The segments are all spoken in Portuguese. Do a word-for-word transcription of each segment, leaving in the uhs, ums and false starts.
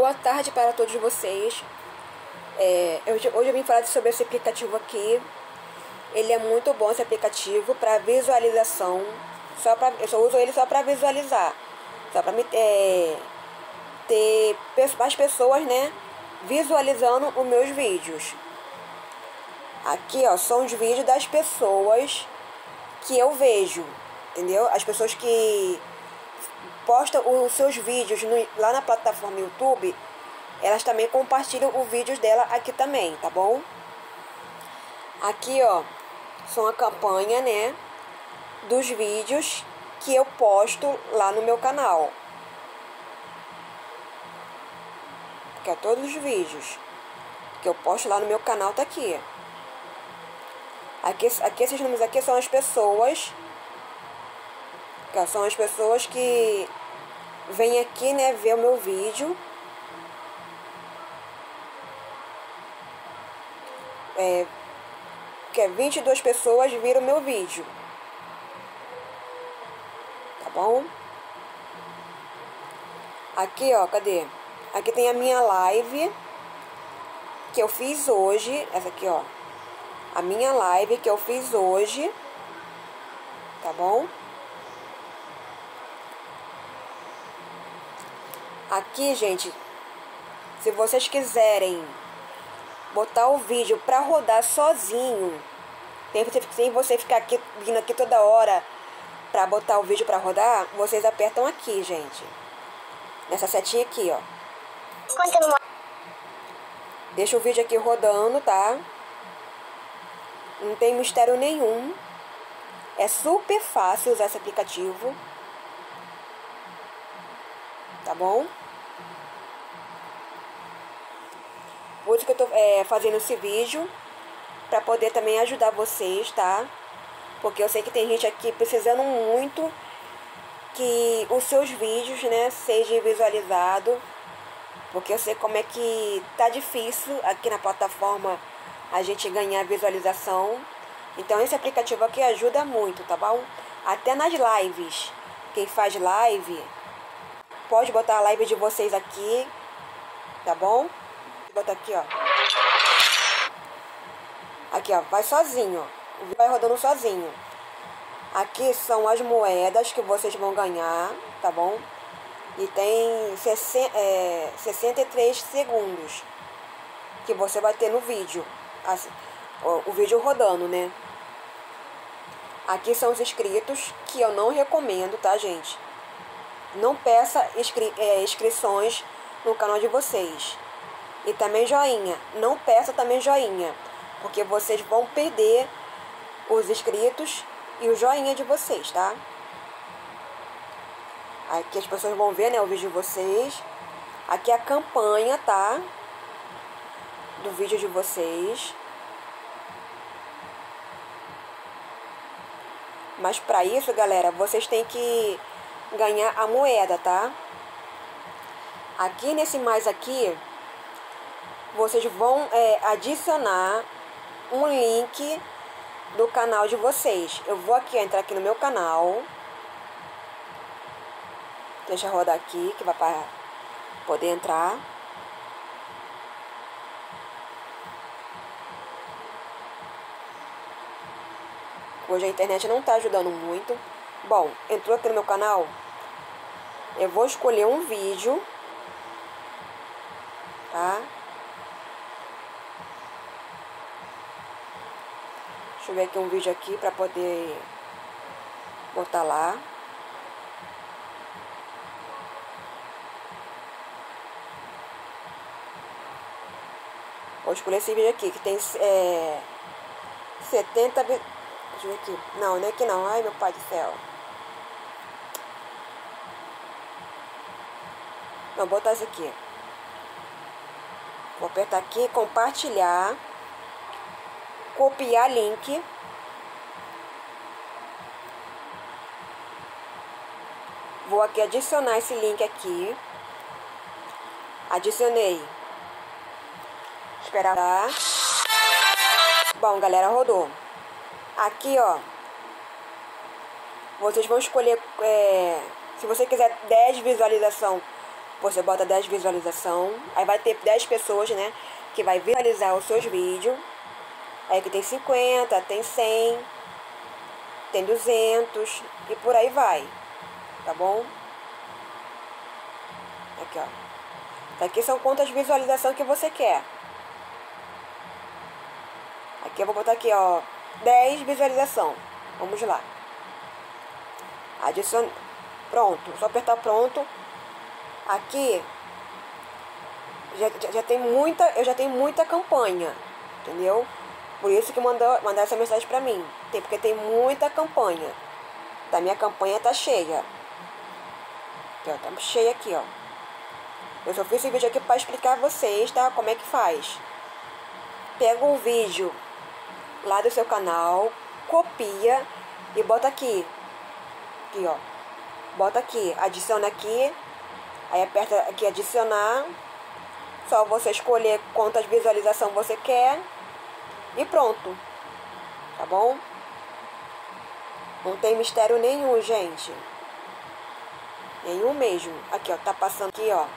Boa tarde para todos vocês. É, hoje, hoje eu vim falar sobre esse aplicativo aqui. Ele é muito bom, esse aplicativo, para visualização. Só pra, eu só uso ele só para visualizar. Só para é, ter mais pessoas, né, visualizando os meus vídeos. Aqui, ó, são os vídeos das pessoas que eu vejo, entendeu? As pessoas que postam os seus vídeos no, lá na plataforma YouTube, elas também compartilham os vídeos dela aqui também, tá bom? Aqui, ó, são a campanha, né, dos vídeos que eu posto lá no meu canal. Que é todos os vídeos que eu posto lá no meu canal, tá aqui. Aqui, aqui esses números aqui são as pessoas, que são as pessoas que vêm aqui, né, ver o meu vídeo. É, que é vinte e duas pessoas viram o meu vídeo. Tá bom? Aqui, ó, cadê? Aqui tem a minha live que eu fiz hoje. Essa aqui, ó. A minha live que eu fiz hoje. Tá bom? Aqui, gente, se vocês quiserem botar o vídeo pra rodar sozinho, sem você ficar aqui, vindo aqui toda hora pra botar o vídeo pra rodar, vocês apertam aqui, gente. Nessa setinha aqui, ó. Deixa o vídeo aqui rodando, tá? Não tem mistério nenhum. É super fácil usar esse aplicativo. Tá bom? Por isso que eu tô é, fazendo esse vídeo, pra poder também ajudar vocês, tá? Porque eu sei que tem gente aqui precisando muito que os seus vídeos, né, sejam visualizados. Porque eu sei como é que tá difícil aqui na plataforma a gente ganhar visualização. Então esse aplicativo aqui ajuda muito, tá bom? Até nas lives. Quem faz live, pode botar a live de vocês aqui, tá bom? Vou botar aqui, ó. Aqui, ó, vai sozinho, ó. Vai rodando sozinho. Aqui são as moedas que vocês vão ganhar, tá bom? E tem sessenta e três segundos que você vai ter no vídeo. Assim, o, o vídeo rodando, né? Aqui são os inscritos, que eu não recomendo, tá, gente? Não peça inscri é, inscrições no canal de vocês. E também joinha. Não peça também joinha, porque vocês vão perder os inscritos e o joinha de vocês, tá? Aqui as pessoas vão ver, né, o vídeo de vocês. Aqui a campanha, tá? Do vídeo de vocês. Mas pra isso, galera, vocês têm que ganhar a moeda, tá? Aqui nesse mais aqui, vocês vão é, adicionar um link do canal de vocês. Eu vou aqui entrar aqui no meu canal. Deixa eu rodar aqui, que vai para poder entrar. Hoje a internet não tá ajudando muito. Bom, entrou aqui no meu canal. Eu vou escolher um vídeo, tá? Deixa eu ver aqui um vídeo aqui para poder botar lá. Vou escolher esse vídeo aqui, que tem é, setenta... Deixa eu ver aqui. Não, não é aqui não. Ai, meu pai do céu. Não, vou botar esse aqui. Vou apertar aqui, compartilhar. Copiar link. Vou aqui adicionar esse link aqui. Adicionei. Esperar. Tá? Bom, galera, rodou. Aqui, ó. Vocês vão escolher. É, se você quiser dez visualizações você bota dez visualizações, aí vai ter dez pessoas, né, que vai visualizar os seus vídeos. Aí que tem cinquenta, tem cem, tem duzentos e por aí vai, tá bom? Aqui, ó. Aqui são quantas visualizações que você quer. Aqui eu vou botar aqui, ó, dez visualizações. Vamos lá. Adicione. Pronto, só apertar pronto. Aqui já, já, já tem muita, eu já tenho muita campanha, entendeu? Por isso que mandou mandar essa mensagem pra mim. Tem, porque tem muita campanha. Da minha campanha tá cheia. Aqui, ó, tá cheia aqui, ó. Eu só fiz esse vídeo aqui pra explicar a vocês, tá? Como é que faz. Pega o vídeo lá do seu canal, copia e bota aqui. Aqui, ó. Bota aqui, adiciona aqui. Aí aperta aqui adicionar. Só você escolher quantas visualizações você quer. E pronto. Tá bom? Não tem mistério nenhum, gente. Nenhum mesmo. Aqui, ó. Tá passando aqui, ó.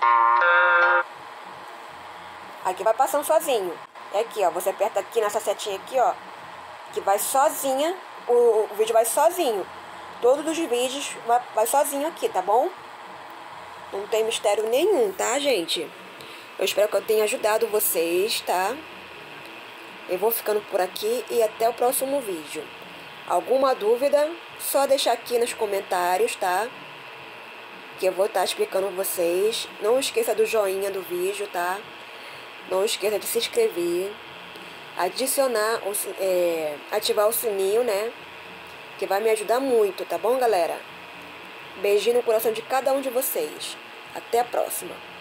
Aqui vai passando sozinho. É aqui, ó. Você aperta aqui nessa setinha aqui, ó. Que vai sozinha. O, o vídeo vai sozinho. Todos os vídeos vai, vai sozinho aqui, tá bom? Não tem mistério nenhum, tá, gente? Eu espero que eu tenha ajudado vocês, tá? Eu vou ficando por aqui e até o próximo vídeo. Alguma dúvida, só deixar aqui nos comentários, tá? Que eu vou estar explicando vocês. Não esqueça do joinha do vídeo, tá? Não esqueça de se inscrever. Adicionar, o, é, ativar o sininho, né? Que vai me ajudar muito, tá bom, galera? Beijinho no coração de cada um de vocês. Até a próxima.